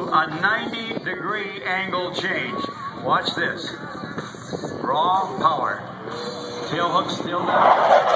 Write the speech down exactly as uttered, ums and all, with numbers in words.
a ninety degree angle change. Watch this. Raw power. Tail hook still down.